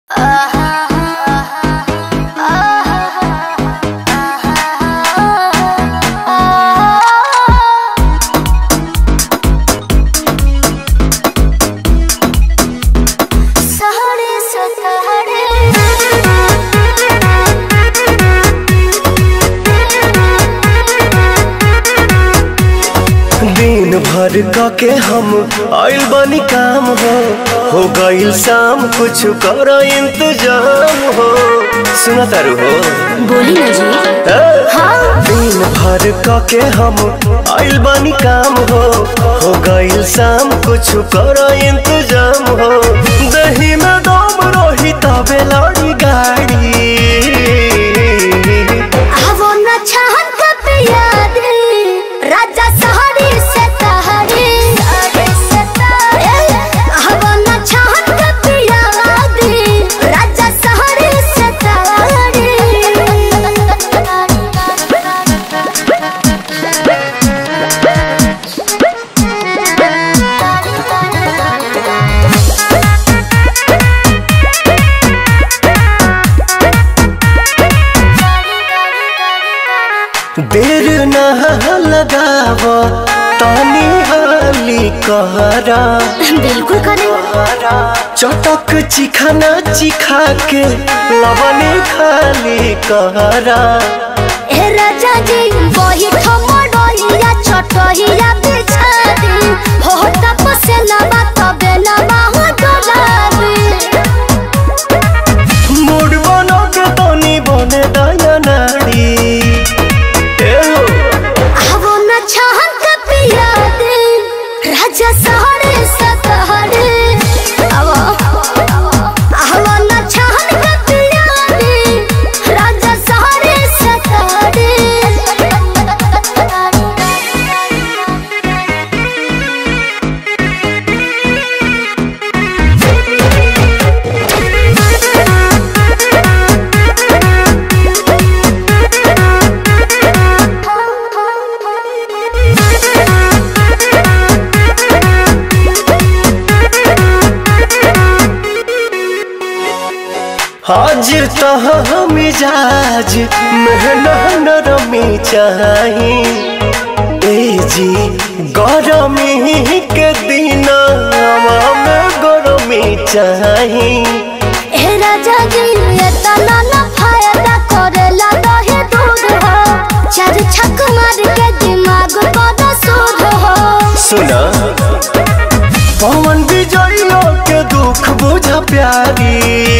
दिन भर के हम आइल बानी काम हो गइल शाम कुछ कर इंतजाम हो। सुना तारू हो बोली ना जी। हाँ। दिन भर के हम आइल बानी काम हो गइल शाम कुछ कर इंतजाम हो। दही में दम रही तबे लड़ी गाड़ी राजा सहरी से तहरी राजा सहरी से तहरी। देर न लगाव तानी हाली कहरा बिल्कुल करे चटक चिखाना चिखा के लवने खाली कहरा। ए राजा जी वही ठमडोहिया छोटहिया बिछा दी हो तप से लबा तबे लबा हो डोलाबी। मूड बनो के तनी बने दया नाड़ी राजा सहरे सतहरे राजा सहरे सतहरे। आज तो मिजाज मेहनत नरमी चाही ए जी गरमी के दिन में गरमी चाही। ए राजा जी इतना ना फायदा करेला दहे दूध हो चार छक मार के दिमाग पर सूद हो। सुना पवन विजय के दुख बुझ प्यारी